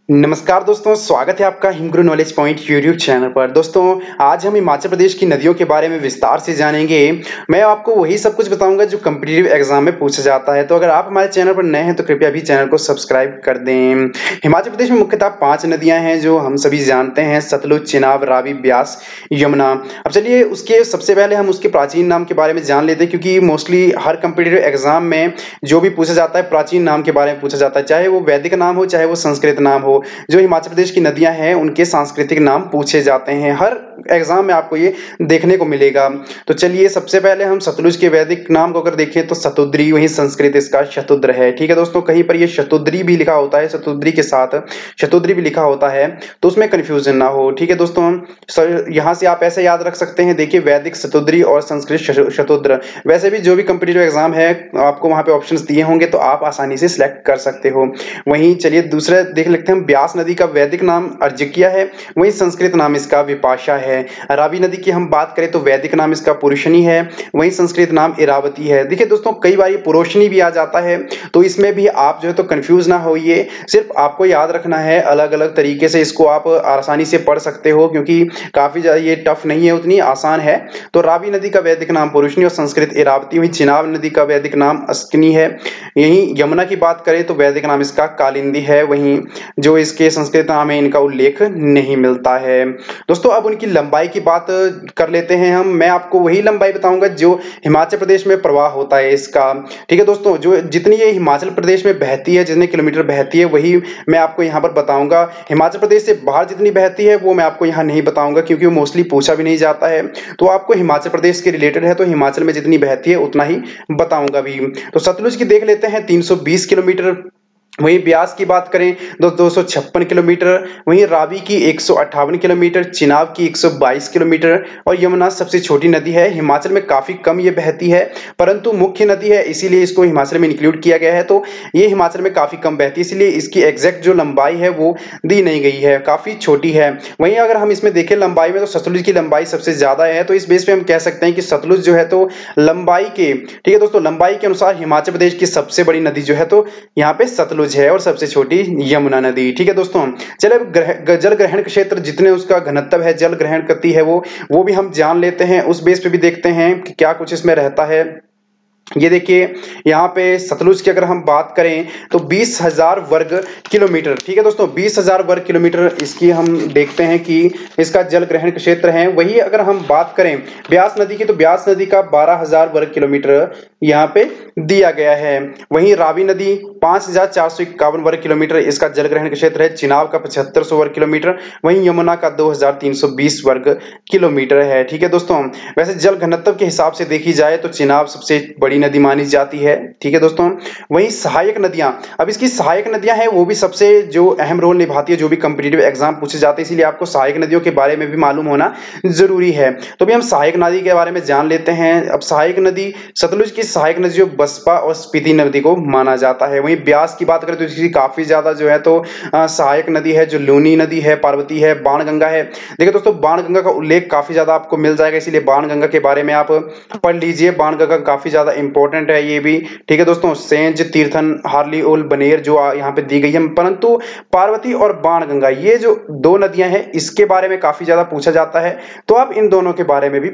नमस्कार दोस्तों, स्वागत है आपका Himguru knowledge point YouTube channel पर। दोस्तों, आज हम हिमाचल प्रदेश की नदियों के बारे में विस्तार से जानेंगे। मैं आपको वही सब कुछ बताऊंगा जो कॉम्पिटिटिव एग्जाम में पूछा जाता है। तो अगर आप हमारे चैनल पर नए हैं तो कृपया भी चैनल को सब्सक्राइब कर दें। हिमाचल प्रदेश में मुख्यतः 5 नदियां हैं जो हम सभी जानते हैं: सतलुज, चिनाब, रावी, ब्यास, यमुना। अब चलिए उसके सबसे पहले हम उसके प्राचीन नाम के बारे में जान लेते हैं, क्योंकि मोस्टली हर कॉम्पिटिटिव एग्जाम में जो भी पूछा जाता है प्राचीन नाम के बारे में पूछा जाता है, चाहे वो वैदिक नाम हो चाहे वो संस्कृत नाम हो। जो हिमाचल प्रदेश की नदियां हैं उनके सांस्कृतिक नाम पूछे जाते हैं, हर एग्जाम में आपको ये देखने को मिलेगा। तो चलिए सबसे पहले हम सतलुज के वैदिक नाम को अगर देखें तो सतुद्री, वही संस्कृत इसका शतुद्र है। ठीक है दोस्तों, कहीं पर ये शतुद्री भी लिखा होता है, सतुद्री के साथ शतुद्री भी लिखा होता है, तो उसमें कंफ्यूजन ना हो। ठीक है दोस्तों, यहाँ से आप ऐसे याद रख सकते हैं, देखिए वैदिक सतुद्री और संस्कृत शतुद्र। वैसे भी जो भी कॉम्पिटिटिव एग्जाम है आपको वहां पे ऑप्शंस दिए होंगे तो आप आसानी से सिलेक्ट कर सकते हो। वहीं चलिए दूसरा देख लेते हैं, ब्यास नदी का वैदिक नाम अर्जिकिया है, वहीं संस्कृत नाम इसका विपाशा है। रावी नदी की हम बात करें तो वैदिक नाम इसका पुरुषनी है, वहीं संस्कृत नाम इरावती है। देखिए दोस्तों, कई बार ये पुरुषनी भी आ जाता है, तो इसमें भी आप जो है तो कंफ्यूज ना होइए, सिर्फ आपको याद रखना है, अलग अलग तरीके से इसको आप आसानी से पढ़ सकते हो, क्योंकि काफी ज्यादा ये टफ नहीं है, उतनी आसान है। तो रावी नदी का वैदिक नाम पुरुषनी और संस्कृत इरावती। वहीं चिनाब नदी का वैदिक नाम अस्किनी है। यहीं यमुना की बात करें तो वैदिक नाम इसका कालिंदी है, वहीं जो इसके संस्कृत नाम है इनका उल्लेख नहीं मिलता है। दोस्तों, अब उनकी लंबाई की बात कर लेते हैं हम। मैं आपको वही लंबाई बताऊंगा जो हिमाचल प्रदेश में प्रवाह होता है इसका। ठीक है दोस्तों, जो जितनी ये हिमाचल प्रदेश में बहती है, जितने किलोमीटर बहती है, वही मैं आपको यहाँ पर बताऊंगा। हिमाचल प्रदेश से बाहर जितनी बहती है वो मैं आपको यहाँ नहीं बताऊंगा, क्योंकि वो मोस्टली पूछा भी नहीं जाता है। तो आपको हिमाचल प्रदेश के रिलेटेड है तो हिमाचल में जितनी बहती है उतना ही बताऊंगा भी। तो सतलुज की देख लेते हैं, 320 किलोमीटर। वहीं ब्यास की बात करें तो 256 किलोमीटर, वहीं रावी की 158 किलोमीटर, चिनाब की 122 किलोमीटर, और यमुना सबसे छोटी नदी है। हिमाचल में काफी कम ये बहती है, परंतु मुख्य नदी है इसीलिए इसको हिमाचल में इंक्लूड किया गया है। तो ये हिमाचल में काफी कम बहती है, इसलिए इसकी एग्जैक्ट जो लंबाई है वो दी नहीं गई है, काफी छोटी है। वहीं अगर हम इसमें देखें लंबाई में तो सतलुज की लंबाई सबसे ज्यादा है, तो इस बेस पे हम कह सकते हैं कि सतलुज जो है तो लंबाई के, ठीक है दोस्तों, लंबाई के अनुसार हिमाचल प्रदेश की सबसे बड़ी नदी जो है तो यहाँ पे सतलुज है, और सबसे छोटी यमुना नदी। ठीक है दोस्तों, चले जल ग्रहण क्षेत्र जितने उसका घनत्व है, जल ग्रहण करती है वो भी हम जान लेते हैं। उस बेस पे भी देखते हैं कि क्या कुछ इसमें रहता है। ये देखिए यहाँ पे सतलुज की अगर हम बात करें तो 20,000 वर्ग किलोमीटर। ठीक है दोस्तों, 20,000 वर्ग किलोमीटर इसकी हम देखते हैं कि इसका जल ग्रहण क्षेत्र है। वही अगर हम बात करें ब्यास नदी की तो ब्यास नदी का 12,000 वर्ग किलोमीटर यहाँ पे दिया गया है। वहीं रावी नदी 5,451 वर्ग किलोमीटर इसका जल ग्रहण क्षेत्र है। चिनाब का 7,500 वर्ग किलोमीटर, वहीं यमुना का 2,320 वर्ग किलोमीटर है। ठीक है दोस्तों, वैसे जल घनत्व के हिसाब से देखी जाए तो चिनाब सबसे बड़ी नदी मानी जाती है। ठीक है दोस्तों, वहीं सहायक नदियां, अब इसकी सहायक नदियां हैं वो भी सबसे जो अहम रोल निभाती है, जो भी कॉम्पिटिटिव एग्जाम पूछे जाते हैं, इसलिए आपको सहायक नदियों के बारे में भी मालूम होना जरूरी है। तो भी हम सहायक नदी के बारे में जान लेते हैं। अब सहायक नदी सतलुज की सहायक नदी जो बसपा और स्पीति नदी को माना जाता है। वहीं ब्यास की बात करें तो इसकी काफी ज्यादा जो है तो सहायक नदी है, जो लूनी नदी है, पार्वती है, बाणगंगा है। देखिए दोस्तों, बाणगंगा का उल्लेख काफी ज्यादा आपको मिल जाएगा, इसीलिए बाणगंगा के बारे में आप पढ़ लीजिए। बाणगंगा काफी ज्यादा इंपॉर्टेंट है ये भी। ठीक है दोस्तों, सेंज, तीर्थन, हार्ली ओल, बनेर जो यहाँ पे दी गई है, परंतु पार्वती और बाणगंगा ये जो दो नदियां हैं इसके बारे में काफी ज्यादा पूछा जाता है, तो आप इन दोनों के बारे में भी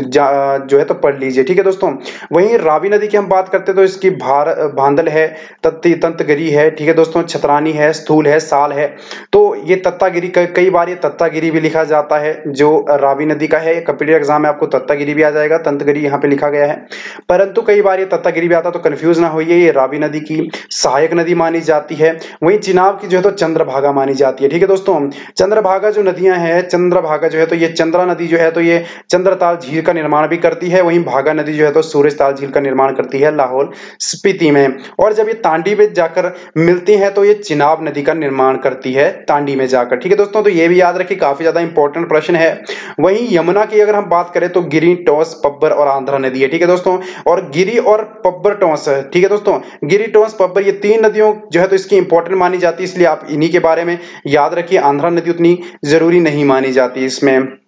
जो है तो पढ़ लीजिए। ठीक है दोस्तों, वहीं रावी नदी की हम बात करते हैं तो इसकी भांदल है, तंतगिरी है, ठीक है दोस्तों, छतरानी है, स्थूल है, साल है। तो ये तत्तागिरी, कई बार ये तत्तागिरी भी लिखा जाता है जो रावी नदी का है। कॉम्पिटिटिव एग्जाम में आपको तत्तागिरी भी आ जाएगा, तंतगिरी यहाँ पे लिखा गया है, परंतु कई बार ये तत्तागिरी भी आता तो कंफ्यूज ना होइए, ये रावी नदी की सहायक नदी मानी जाती है। वहीं चिनाब की जो है तो चंद्रभागा मानी जाती है। ठीक है दोस्तों, चंद्रभागा जो नदियां हैं, चंद्रभागा जो है तो ये चंद्रा नदी जो है तो ये चंद्रताल झील का निर्माण भी करती है। वहीं भागा नदी जो है तो सूरजताल झील का निर्माण करती है लाहौल स्पीति में। और जब ये तांडी में जाकर मिलती है तो ये चिनाब नदी का निर्माण करती है तांडी में जाकर। ठीक है दोस्तों, तो ये भी याद रखिए, काफी ज्यादा इंपॉर्टेंट प्रश्न है। वहीं यमुना की अगर हम बात करें तो गिरी, टोंस, पब्बर और आंध्रा नदी है। ठीक है दोस्तों, और गिरी और पब्बर, टोंस, ठीक है दोस्तों, गिरी, टोंस, पब्बर ये तीन नदियों जो है तो इसकी इंपॉर्टेंट मानी जाती है, इसलिए आप इन्हीं के बारे में याद रखिए। आंध्रा नदी उतनी जरूरी नहीं मानी जाती इसमें।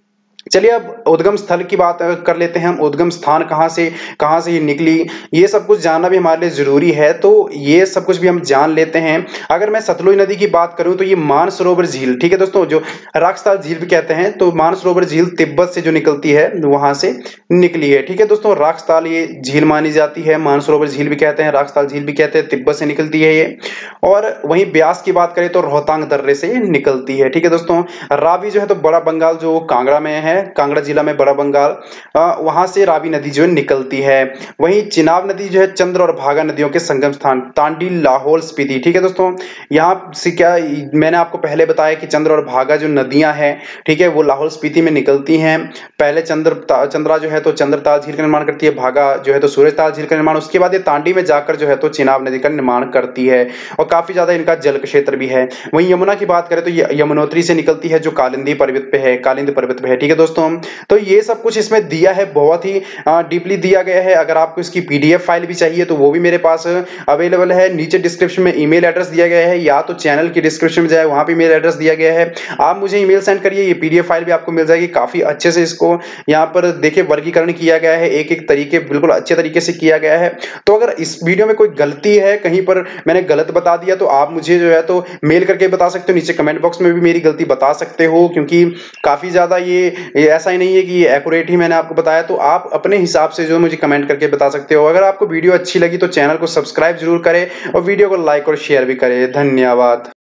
चलिए अब उद्गम स्थल की बात कर लेते हैं हम। उद्गम स्थान कहाँ से ये निकली, ये सब कुछ जानना भी हमारे लिए जरूरी है, तो ये सब कुछ भी हम जान लेते हैं। अगर मैं सतलुज नदी की बात करूं तो ये मानसरोवर झील, ठीक है दोस्तों, जो राक्सताल झील भी कहते हैं, तो मानसरोवर झील तिब्बत से जो निकलती है वहां से निकली है, ठीक है दोस्तों। राक्सताल ये झील मानी जाती है, मानसरोवर झील भी कहते हैं, राक्सताल झील भी कहते हैं, तिब्बत से निकलती है ये। और वहीं ब्यास की बात करें तो रोहतांग दर्रे से ये निकलती है, ठीक है दोस्तों। रावी जो है तो बड़ा बंगाल जो कांगड़ा में है, कांगड़ा जिला में बड़ा बंगाल, वहां से रावी नदी जो है निकलती है। वहीं चिनाब नदी जो है चंद्र और भागा नदियों के संगम स्थान तांडी लाहौल स्पीति, ठीक है दोस्तों। यहाँ से क्या, मैंने आपको पहले बताया कि चंद्र और भागा जो नदियां हैं, ठीक है, वो लाहौल स्पीति में निकलती हैं। पहले चंद्रा जो है तो चंद्रताल झील का निर्माण करती है, भागा जो है तो सूरजताल झील का निर्माण, उसके बाद ये तांडी में जाकर जो है तो चिनाब नदी का निर्माण करती है, और काफी ज्यादा इनका जल क्षेत्र भी है। वहीं यमुना की बात करें तो यमुनोत्री से निकलती है, जो कालिंदी पर्वत पे है, कालिंदी पर्वत पे है, ठीक है दोस्तों। तो ये सब कुछ इसमें दिया है, बहुत ही डीपली दिया गया है। अगर आपको इसकी पीडीएफ फाइल भी चाहिए तो वो भी मेरे पास अवेलेबल है। नीचे डिस्क्रिप्शन में ईमेल एड्रेस दिया गया है, या तो चैनल की डिस्क्रिप्शन में जाए, वहां पे ईमेल एड्रेस दिया गया है, आप मुझे ईमेल सेंड करिए, ये पीडीएफ फाइल भी आपको मिल जाएगी। काफी अच्छे से इसको यहाँ पर देखिए वर्गीकरण किया गया है, एक एक तरीके बिल्कुल अच्छे तरीके से किया गया है। तो अगर इस वीडियो में कोई गलती है, कहीं पर मैंने गलत बता दिया, तो आप मुझे जो है तो मेल करके बता सकते हो, नीचे कमेंट बॉक्स में भी मेरी गलती बता सकते हो, क्योंकि काफी ज्यादा ये ऐसा ही नहीं है कि एक्यूरेट ही मैंने आपको बताया, तो आप अपने हिसाब से जो मुझे कमेंट करके बता सकते हो। अगर आपको वीडियो अच्छी लगी तो चैनल को सब्सक्राइब जरूर करें और वीडियो को लाइक और शेयर भी करें। धन्यवाद।